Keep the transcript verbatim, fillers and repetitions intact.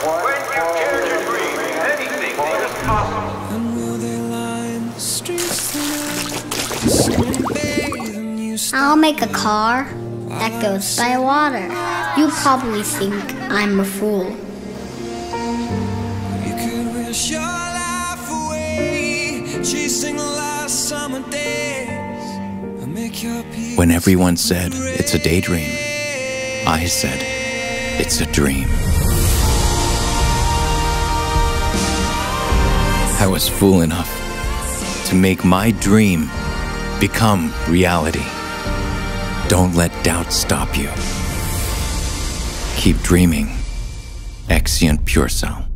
When you care to dream, anything is possible. And will they line the streets tonight? I'll make a car that goes by water. You probably think I'm a fool. You could wish your life away, chasing the last summer days. Make your peace. When everyone said it's a daydream, I said it's a dream. I was fool enough to make my dream become reality. Don't let doubt stop you. Keep dreaming. XCIENT Fuel Cell.